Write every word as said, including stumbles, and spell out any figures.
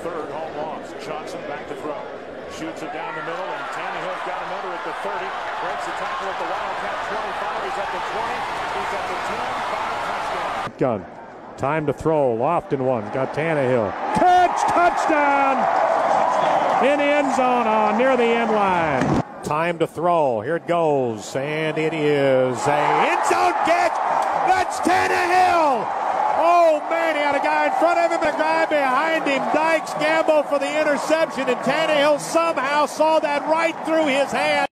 third home loss. Johnson back to throw. Shoots it down the middle, and Tannehill's got another at the thirty. Breaks the tackle at the Wildcat twenty-five. He's at the twenty. He's at the ten. Five touchdown. Gun. Time to throw. Lofton one. Got Tannehill. Catch! Touchdown! In the end zone on near the end line. Time to throw. Here it goes. And it is a end zone catch. That's Tannehill. Oh, man, he had a guy in front of him and a guy behind him. Dykes gambled for the interception, and Tannehill somehow saw that right through his hand.